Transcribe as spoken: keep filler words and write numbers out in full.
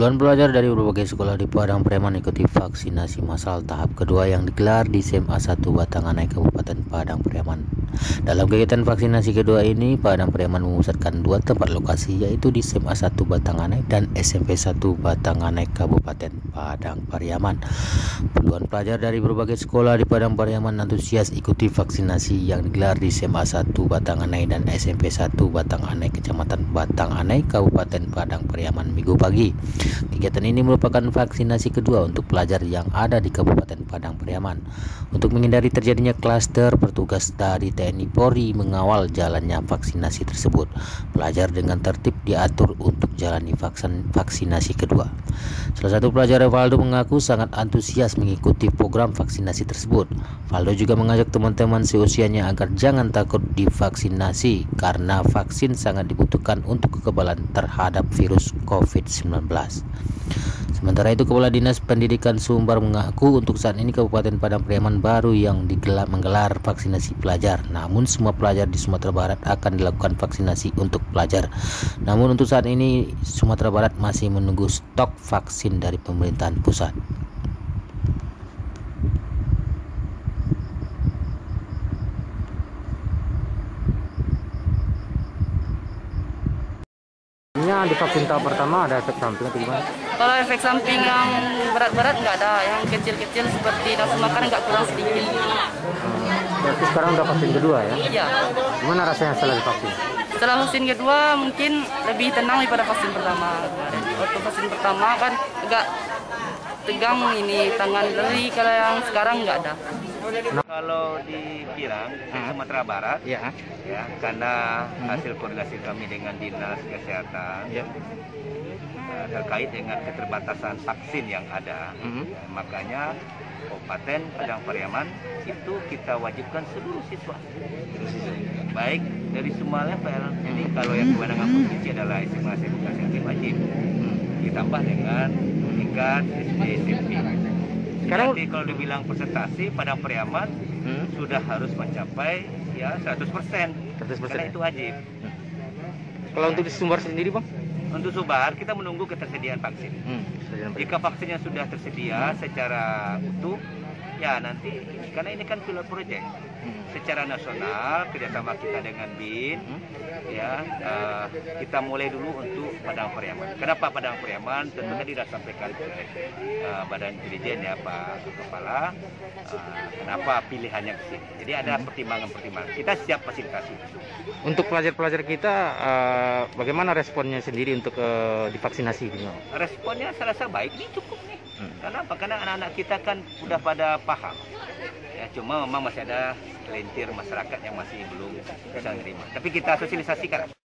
Puluhan pelajar dari berbagai sekolah di Padang Pariaman ikuti vaksinasi massal tahap kedua yang digelar di S M A satu Batanganai, Kabupaten Padang Pariaman. Dalam kegiatan vaksinasi kedua ini, Padang Pariaman memusatkan dua tempat lokasi, yaitu di S M A satu Batanganai dan S M P satu Batanganai, Kabupaten Padang Pariaman. Puluhan pelajar dari berbagai sekolah di Padang Pariaman antusias ikuti vaksinasi yang digelar di S M A satu Batanganai dan S M P satu Batanganai, Kecamatan Batanganai, Kabupaten Padang Pariaman, Minggu pagi. Kegiatan ini merupakan vaksinasi kedua untuk pelajar yang ada di Kabupaten Padang Pariaman. Untuk menghindari terjadinya klaster, petugas dari T N I Polri mengawal jalannya vaksinasi tersebut. Pelajar dengan tertib diatur untuk jalani vaksin, vaksinasi kedua. Salah satu pelajar, Valdo, mengaku sangat antusias mengikuti program vaksinasi tersebut. Valdo juga mengajak teman-teman seusianya agar jangan takut divaksinasi karena vaksin sangat dibutuhkan untuk kekebalan terhadap virus covid sembilan belas. Sementara itu, Kepala Dinas Pendidikan Sumbar mengaku untuk saat ini Kabupaten Padang Pariaman baru yang digelar menggelar vaksinasi pelajar. Namun semua pelajar di Sumatera Barat akan dilakukan vaksinasi untuk pelajar. Namun untuk saat ini Sumatera Barat masih menunggu stok vaksin dari pemerintahan pusat. Di vaksin tahap pertama ada efek samping atau gimana? Kalau efek samping yang berat-berat nggak ada, yang kecil-kecil seperti nafsu makan nggak kurang sedikit. Hmm. Berarti sekarang udah vaksin kedua ya? Iya. Gimana rasanya setelah divaksin? Setelah vaksin kedua mungkin lebih tenang daripada vaksin pertama. Waktu vaksin pertama kan agak tegang ini tangan, jadi kalau yang sekarang nggak ada. Nah, kalau di Pirang, di Sumatera Barat, ya, ya karena hasil koordinasi kami dengan Dinas Kesehatan ya, uh, terkait dengan keterbatasan vaksin yang ada, mm-hmm. ya, makanya Kabupaten Padang Pariaman itu kita wajibkan seluruh siswa, baik dari semua level. Jadi kalau yang kewenangan provinsi adalah S M A edukasi wajib, ditambah dengan tingkat S D S M P. Sekarang nanti kalau dibilang persentase Padang Pariaman hmm. sudah harus mencapai ya seratus persen. seratus persen karena itu wajib. Hmm. Kalau untuk di Sumbar sendiri, Bang? Untuk Sumbar kita menunggu ketersediaan vaksin. Hmm. Jika vaksinnya sudah tersedia secara utuh, ya nanti karena ini kan pilot project. Hmm. Secara nasional kerjasama kita dengan B I N, hmm. ya uh, kita mulai dulu untuk Padang Pariaman. Kenapa Padang Pariaman? Tentu tadi sudah sampaikan oleh uh, Badan Intelijen ya Pak Kepala. Uh, kenapa pilihannya ke sini? Jadi ada pertimbangan-pertimbangan. Kita siap fasilitasi. Untuk pelajar-pelajar kita, uh, bagaimana responnya sendiri untuk uh, divaksinasi? Responnya saya rasa baik, ini cukup nih. Hmm. Kenapa? Karena anak-anak kita kan udah pada paham. Ya, cuma memang masih ada segelintir masyarakat yang masih belum bisa menerima. Tapi kita sosialisasikan.